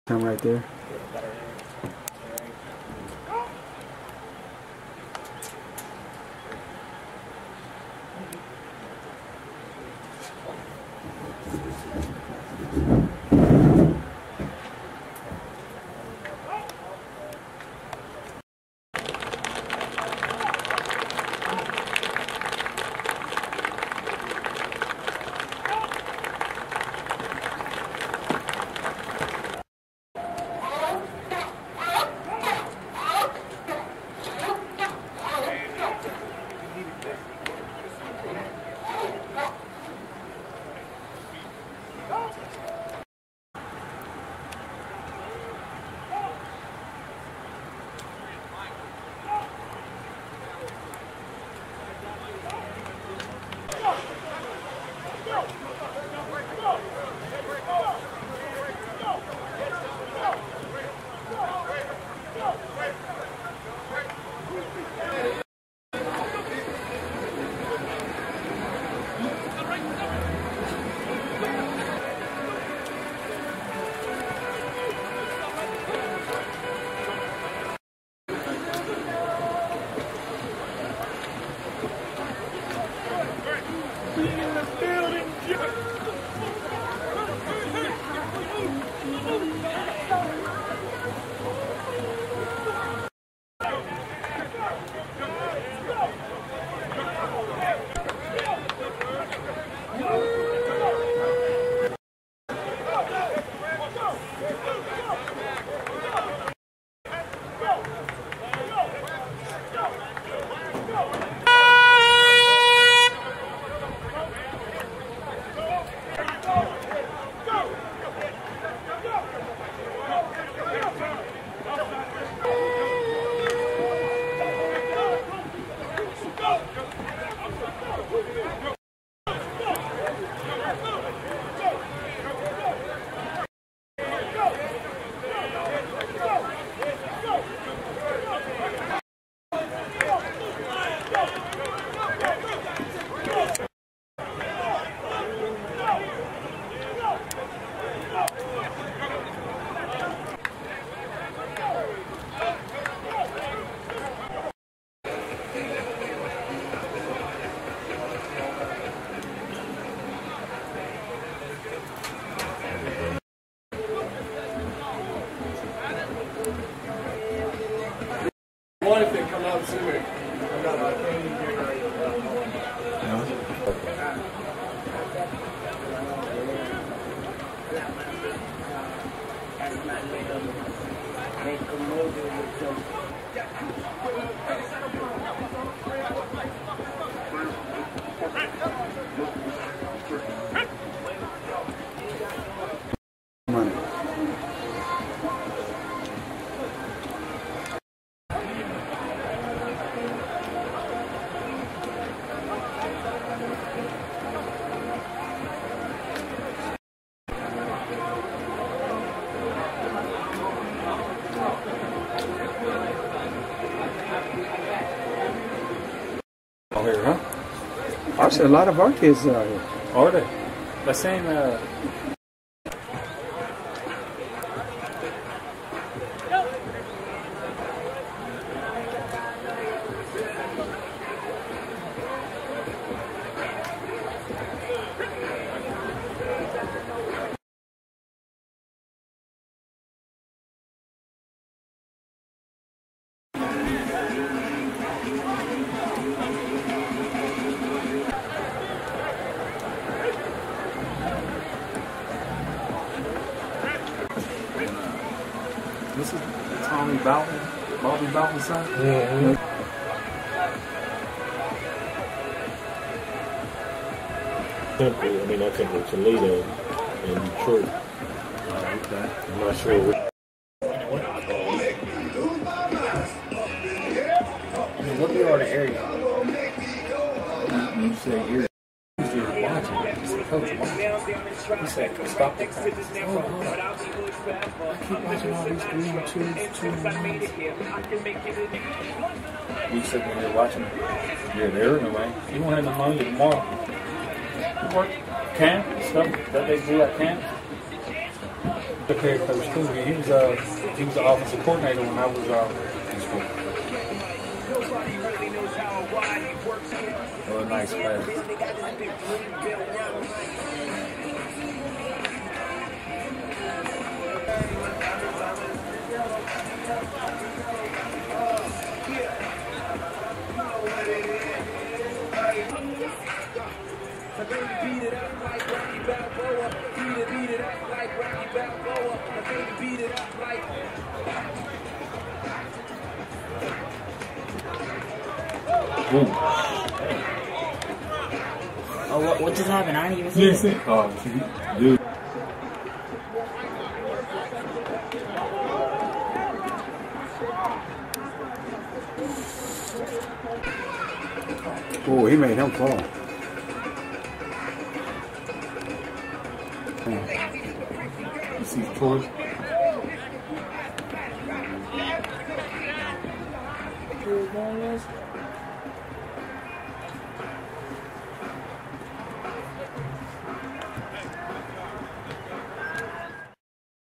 Come right there. What if they come out sooner? I can't even get right. Money. Out here, huh? Actually, a lot of our kids are out here. Are they? The same, this is Tommy Bowden, Bobby Bowden's son? Mm-hmm. Temple, I mean, not Temple, Toledo and Detroit. Okay. I'm not sure which. What you are the area? You say you're watching. He said, Coach, watch. He said, stop the practice. Oh, God. I keep watching all these green twos, 2 and 1s. You sitting there watching. You're there in a way. You won't have no money tomorrow. You work camp and stuff that they do at camp. The head coach too. He was the offensive coordinator when I was in school. Oh, a nice player. Boom. Oh, what just happened? I didn't even see it. Oh, dude. Oh, he made him fall. You see Troy? Who's doing this?